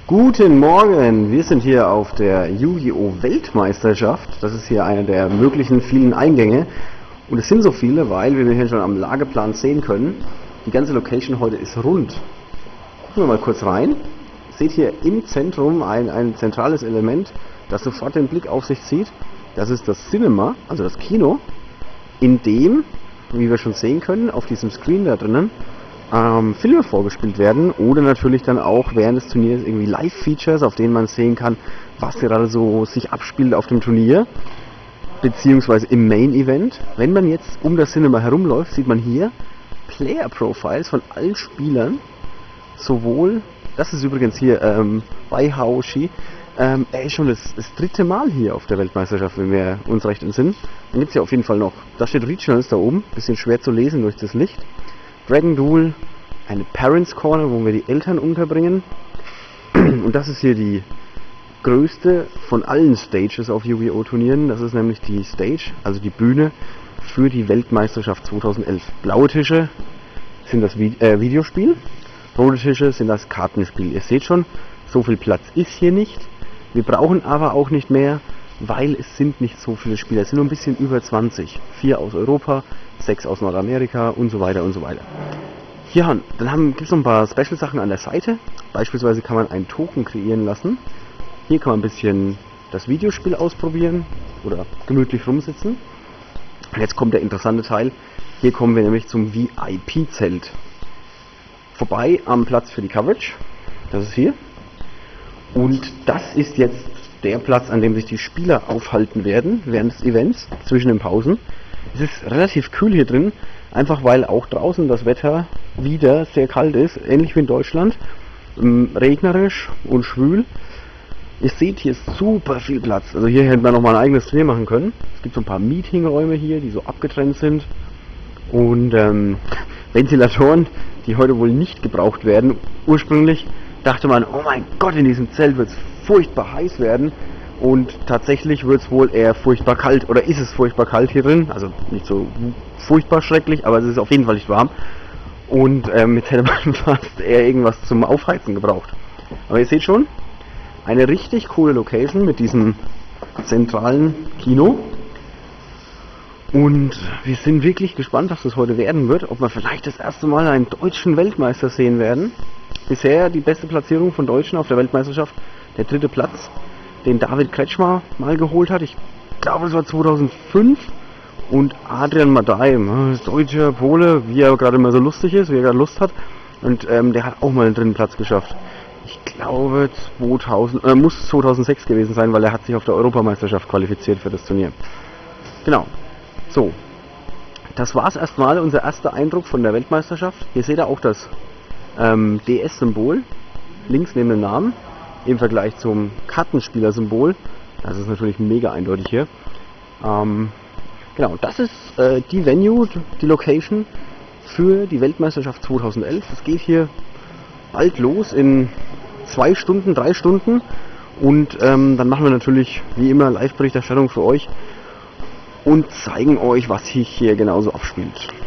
Guten Morgen, wir sind hier auf der Yu-Gi-Oh! Weltmeisterschaft. Das ist hier einer der möglichen vielen Eingänge. Und es sind so viele, weil, wie wir hier schon am Lageplan sehen können, die ganze Location heute ist rund. Gucken wir mal kurz rein. Seht hier im Zentrum ein zentrales Element, das sofort den Blick auf sich zieht. Das ist das Cinema, also das Kino, in dem, wie wir schon sehen können, auf diesem Screen da drinnen, Filme vorgespielt werden oder natürlich dann auch während des Turniers irgendwie Live-Features, auf denen man sehen kann, was gerade so sich abspielt auf dem Turnier, beziehungsweise im Main-Event. Wenn man jetzt um das Cinema herumläuft, sieht man hier Player-Profiles von allen Spielern, sowohl, das ist übrigens hier bei Haoshi, er ist schon das dritte Mal hier auf der Weltmeisterschaft, wenn wir uns recht entsinnen. Dann gibt es ja auf jeden Fall noch, da steht Regionals da oben, bisschen schwer zu lesen durch das Licht. Dragon Duel, eine Parents Corner, wo wir die Eltern unterbringen. Und das ist hier die größte von allen Stages auf Yu-Gi-Oh! Turnieren. Das ist nämlich die Stage, also die Bühne für die Weltmeisterschaft 2011. Blaue Tische sind das Videospiel, rote Tische sind das Kartenspiel. Ihr seht schon, so viel Platz ist hier nicht. Wir brauchen aber auch nicht mehr, weil es sind nicht so viele Spieler. Es sind nur ein bisschen über 20. 4 aus Europa, 6 aus Nordamerika und so weiter und so weiter. Ja, dann gibt es noch ein paar Special-Sachen an der Seite. Beispielsweise kann man einen Token kreieren lassen. Hier kann man ein bisschen das Videospiel ausprobieren oder gemütlich rumsitzen. Und jetzt kommt der interessante Teil. Hier kommen wir nämlich zum VIP-Zelt. Vorbei am Platz für die Coverage. Das ist hier. Und das ist jetzt der Platz, an dem sich die Spieler aufhalten werden während des Events, zwischen den Pausen. Es ist relativ kühl hier drin, einfach weil auch draußen das Wetter wieder sehr kalt ist, ähnlich wie in Deutschland, regnerisch und schwül. Ihr seht, hier ist super viel Platz, also hier hätte man nochmal ein eigenes Turnier machen können. Es gibt so ein paar Meetingräume hier, die so abgetrennt sind und Ventilatoren, die heute wohl nicht gebraucht werden. Ursprünglich dachte man, oh mein Gott, in diesem Zelt wird es furchtbar heiß werden. Und tatsächlich wird es wohl eher furchtbar kalt, oder ist es furchtbar kalt hier drin, also nicht so furchtbar schrecklich, aber es ist auf jeden Fall nicht warm. Und jetzt hätte man fast eher irgendwas zum Aufheizen gebraucht. Aber ihr seht schon, eine richtig coole Location mit diesem zentralen Kino. Und wir sind wirklich gespannt, was das heute werden wird, ob wir vielleicht das erste Mal einen deutschen Weltmeister sehen werden. Bisher die beste Platzierung von Deutschen auf der Weltmeisterschaft, der 3. Platz, den David Kretschmer mal geholt hat. Ich glaube, das war 2005. Und Adrian Madej, deutscher Pole, wie er gerade immer so lustig ist, wie er gerade Lust hat. Und der hat auch mal den 3. Platz geschafft. Ich glaube, muss 2006 gewesen sein, weil er hat sich auf der Europameisterschaft qualifiziert für das Turnier. Genau. So. Das war es erstmal, unser erster Eindruck von der Weltmeisterschaft. Hier seht ihr auch das DS-Symbol, links neben dem Namen, im Vergleich zum Kartenspieler-Symbol. Das ist natürlich mega eindeutig hier. Genau, das ist die Venue, die Location für die Weltmeisterschaft 2011. Es geht hier bald los in 2 Stunden, 3 Stunden. Und dann machen wir natürlich wie immer Live-Berichterstattung für euch und zeigen euch, was sich hier genauso abspielt.